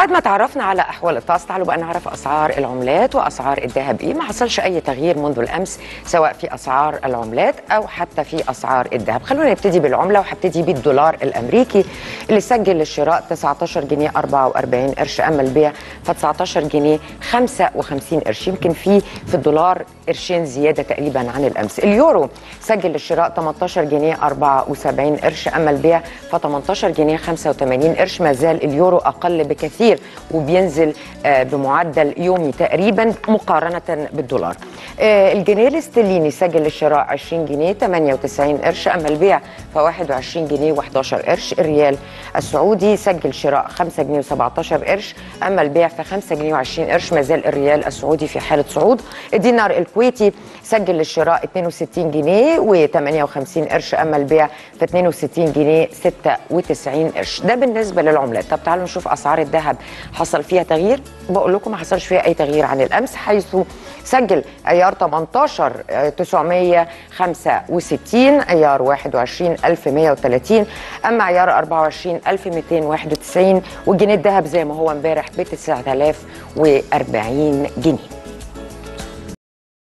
وبعد ما تعرفنا على احوال الطقس، تعالوا بقى نعرف اسعار العملات واسعار الذهب ايه. ما حصلش اي تغيير منذ الامس سواء في اسعار العملات او حتى في اسعار الذهب. خلونا نبتدي بالعمله، وهبتدي بالدولار الامريكي اللي سجل للشراء 19 جنيه 44 قرش، اما البيع ف 19 جنيه 55 قرش. يمكن في الدولار قرشين زياده تقريبا عن الامس. اليورو سجل للشراء 18 جنيه 74 قرش، اما البيع ف 18 جنيه 85 قرش. ما زال اليورو اقل بكثير وبينزل بمعدل يومي تقريبا مقارنه بالدولار. الجنيه الاسترليني سجل للشراء 20 جنيه 98 قرش، اما البيع ف 21 جنيه و11 قرش. الريال السعودي سجل شراء 5 جنيه و17 قرش، اما البيع ف 5 جنيه و20 قرش. ما زال الريال السعودي في حاله صعود. الدينار الكويتي سجل للشراء 62 جنيه و58 قرش، اما البيع ف 62 جنيه 96 قرش. ده بالنسبه للعملات. طب تعالوا نشوف اسعار الذهب، حصل فيها تغيير؟ بقول لكم ما حصلش فيها اي تغيير عن الامس، حيث سجل عيار 18 965، عيار 21 1130، اما عيار 24 1291. والجنيه الذهب زي ما هو امبارح ب 9040 جنيه.